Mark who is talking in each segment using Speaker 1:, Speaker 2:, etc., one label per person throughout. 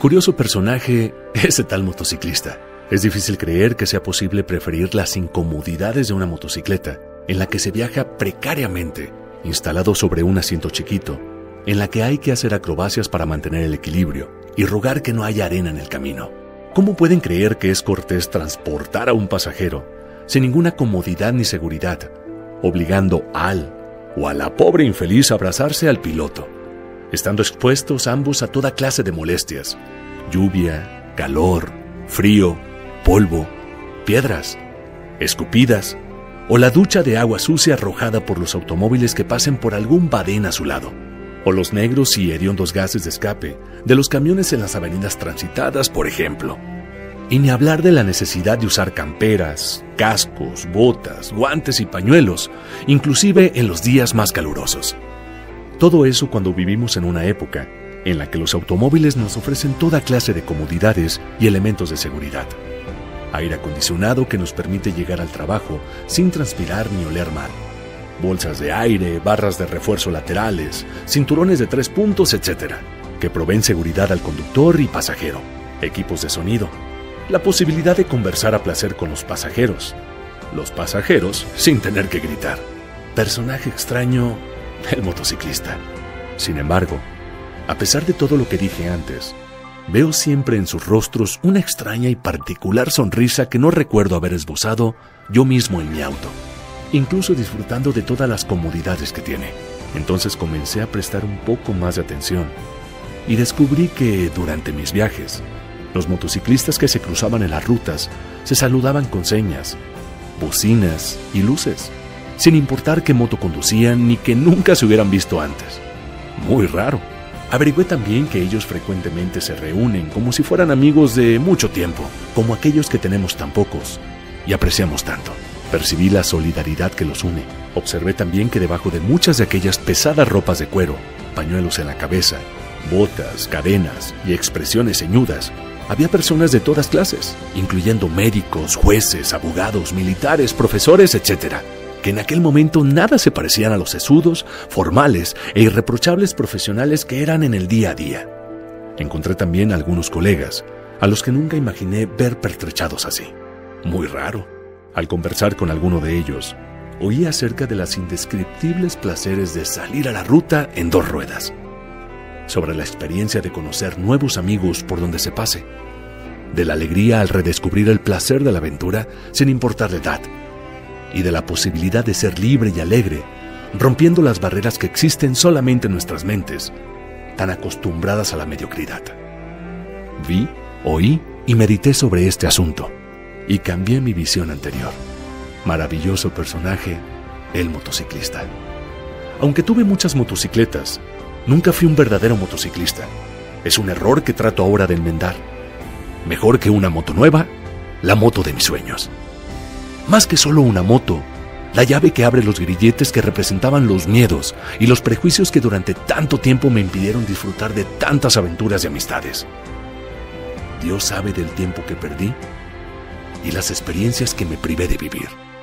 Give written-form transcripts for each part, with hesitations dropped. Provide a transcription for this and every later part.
Speaker 1: Curioso personaje, ese tal motociclista. Es difícil creer que sea posible preferir las incomodidades de una motocicleta, en la que se viaja precariamente, instalado sobre un asiento chiquito, en la que hay que hacer acrobacias para mantener el equilibrio y rogar que no haya arena en el camino. ¿Cómo pueden creer que es cortés transportar a un pasajero sin ninguna comodidad ni seguridad, obligando al o a la pobre infeliz a abrazarse al piloto, estando expuestos ambos a toda clase de molestias: lluvia, calor, frío, polvo, piedras, escupidas o la ducha de agua sucia arrojada por los automóviles que pasen por algún badén a su lado, o los negros y hediondos gases de escape de los camiones en las avenidas transitadas, por ejemplo? Y ni hablar de la necesidad de usar camperas, cascos, botas, guantes y pañuelos, inclusive en los días más calurosos. Todo eso cuando vivimos en una época en la que los automóviles nos ofrecen toda clase de comodidades y elementos de seguridad. Aire acondicionado que nos permite llegar al trabajo sin transpirar ni oler mal. Bolsas de aire, barras de refuerzo laterales, cinturones de 3 puntos, etc., que proveen seguridad al conductor y pasajero. Equipos de sonido. La posibilidad de conversar a placer con los pasajeros sin tener que gritar. Personaje extraño, el motociclista. Sin embargo, a pesar de todo lo que dije antes, veo siempre en sus rostros una extraña y particular sonrisa que no recuerdo haber esbozado yo mismo en mi auto, incluso disfrutando de todas las comodidades que tiene. Entonces comencé a prestar un poco más de atención y descubrí que durante mis viajes, los motociclistas que se cruzaban en las rutas se saludaban con señas, bocinas y luces, sin importar qué moto conducían ni que nunca se hubieran visto antes. Muy raro. Averigüé también que ellos frecuentemente se reúnen como si fueran amigos de mucho tiempo, como aquellos que tenemos tan pocos y apreciamos tanto. Percibí la solidaridad que los une. Observé también que debajo de muchas de aquellas pesadas ropas de cuero, pañuelos en la cabeza, botas, cadenas y expresiones ceñudas, había personas de todas clases, incluyendo médicos, jueces, abogados, militares, profesores, etc., que en aquel momento nada se parecían a los sesudos, formales e irreprochables profesionales que eran en el día a día. Encontré también algunos colegas, a los que nunca imaginé ver pertrechados así. Muy raro. Al conversar con alguno de ellos, oí acerca de las indescriptibles placeres de salir a la ruta en 2 ruedas, sobre la experiencia de conocer nuevos amigos por donde se pase, de la alegría al redescubrir el placer de la aventura sin importar la edad, y de la posibilidad de ser libre y alegre, rompiendo las barreras que existen solamente en nuestras mentes, tan acostumbradas a la mediocridad. Vi, oí y medité sobre este asunto, y cambié mi visión anterior. Maravilloso personaje, el motociclista. Aunque tuve muchas motocicletas, nunca fui un verdadero motociclista. Es un error que trato ahora de enmendar. Mejor que una moto nueva, la moto de mis sueños. Más que solo una moto, la llave que abre los grilletes que representaban los miedos y los prejuicios que durante tanto tiempo me impidieron disfrutar de tantas aventuras y amistades. Dios sabe del tiempo que perdí y las experiencias que me privé de vivir.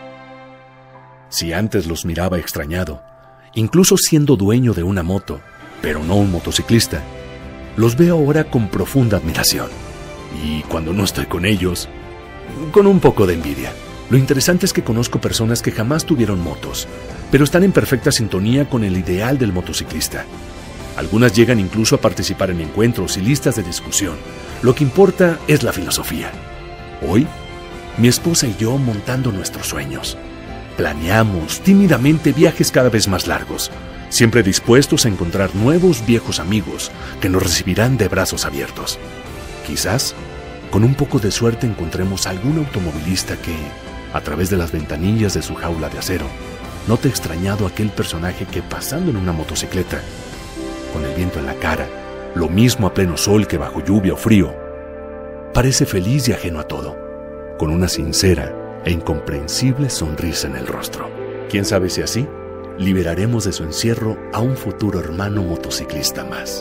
Speaker 1: Si antes los miraba extrañado, incluso siendo dueño de una moto, pero no un motociclista, los veo ahora con profunda admiración. Y cuando no estoy con ellos, con un poco de envidia. Lo interesante es que conozco personas que jamás tuvieron motos, pero están en perfecta sintonía con el ideal del motociclista. Algunas llegan incluso a participar en encuentros y listas de discusión. Lo que importa es la filosofía. Hoy, mi esposa y yo montando nuestros sueños. Planeamos tímidamente viajes cada vez más largos, siempre dispuestos a encontrar nuevos viejos amigos que nos recibirán de brazos abiertos. Quizás, con un poco de suerte encontremos algún automovilista que, a través de las ventanillas de su jaula de acero, note extrañado aquel personaje que, pasando en una motocicleta, con el viento en la cara, lo mismo a pleno sol que bajo lluvia o frío, parece feliz y ajeno a todo, con una sincera e incomprensible sonrisa en el rostro. ¿Quién sabe si así liberaremos de su encierro a un futuro hermano motociclista más?